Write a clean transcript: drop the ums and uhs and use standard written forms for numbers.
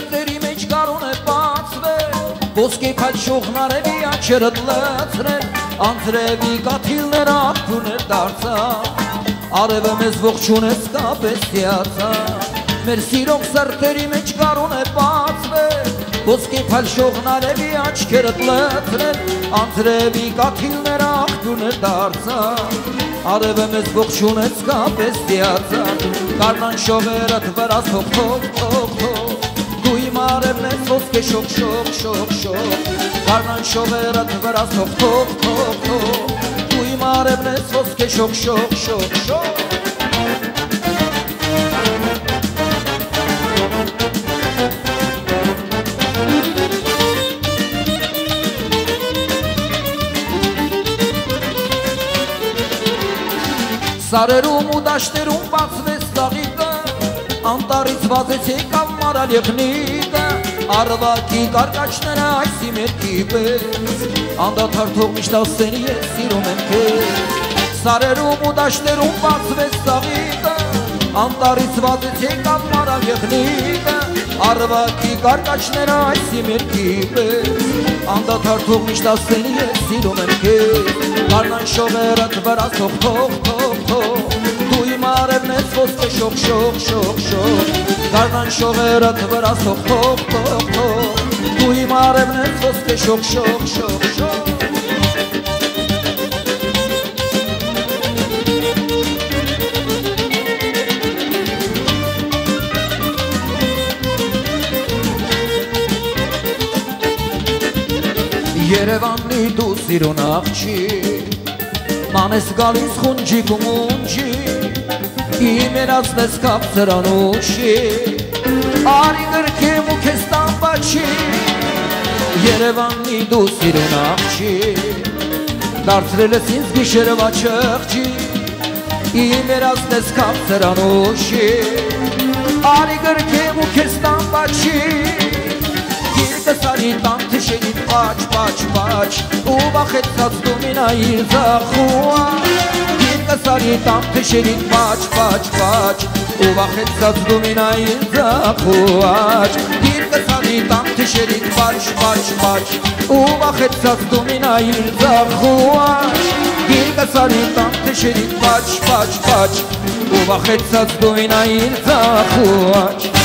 սրտերի մեջ կարուն է բացվել ոսկե փայլշողներևի աչերդ լցրել անձրևի կաթիլներ աղբուրներ դարձան արևը մեզ ողջունեց կապես հիացան մեր սիրող սրտերի մեջ կարուն է բացվել ոսկե փայլշողներևի աչքերդ լցրել անձրևի կաթիլներ աղբուրներ դարձան արևը մեզ ողջունեց կապես հիացան Կարնան շողերդ վրաս հող հող հող հող Դու իմ արևն ես ոսկե շող շող շող շող Կարնան շողերդ վրաս հող հող հող հող Դու իմ արևն ես ոսկե շող շող շող շող Սարերում ու դաշտերում բացվեց ծաղիկը Անտարից վազեց եկավ մարալ եղնիկը Արվակի կարկաչները այսի մերքի պես Անդադար թող միշտ ասեն ես սիրում եմ քեզ Սարերում ու դաշտերում բացվեց ծաղիկը Անտարից վազեց եկավ մարալ եղնիկը Արվակի կարկաչները այսի մերքի պես Անդադար թող միշտ ասեն ես սիրում եմ քեզ Կարնան շողերդ վրաս հող հող հող հող Դու իմ արևն ես ոսկե շող շող շող շող Կարնան շողերդ վրաս հող հող հող հող Դու իմ արևն ես ոսկե շող շող շող շող Երևանի դու սիրուն աղջիկ Ման ես գալիս խունջիկ ու մունջիկ Իմ երացնես կապցր անուշիկ Արի գրքեմ ու կեզ տամպաչիկ Երևանի դու սիրուն աղջիկ Դարձրել ես ինձ գիշերվա չղջիկ Իմ երացնես կապցր անուշիկ Արի գրքեմ ու կեզ տամպաչիկ Գիրկս արի տամ թշերիտ պաչ, պաչ, պաչ Ու վախեցած դու մինայիր ձախուաչ Գիրկս արի տամ թշերիտ պաչ, պաչ, պաչ Ու վախեցած դու մինայիր ձախուաչ Գիրկս արի տամ թշերիտ պաչ, պաչ, պաչ Ու վախեցած դու մինայիր ձախուաչ Գիրկս արի տամ թշերիտ պաչ, պաչ, պաչ Ու վախեցած դու մինայիր ձախուաչ